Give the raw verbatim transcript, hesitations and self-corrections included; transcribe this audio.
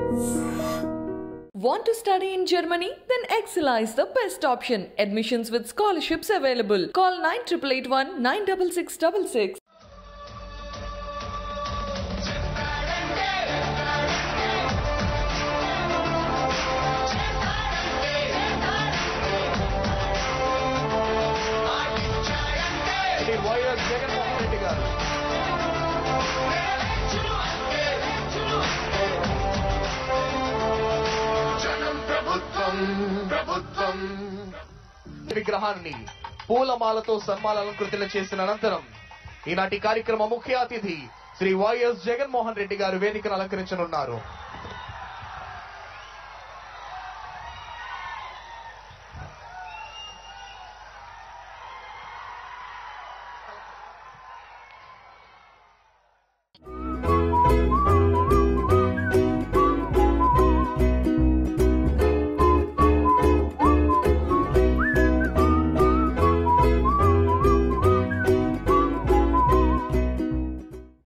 Want to study in Germany? Then Excella is the best option. Admissions with scholarships available. Call nine eight eight one nine six six six six. YS Jaganmohan Reddy గారు ప్రభుత్వం విగ్రహాన్ని పూలమాలతో సన్మానాలంకృతులు చేసిన అనంతరం ఈనాటి కార్యక్రమ ముఖ్య అతిథి శ్రీ వైఎస్ జగన్మోహన్ రెడ్డి గారు వేదికను అలంకరించనున్నారు.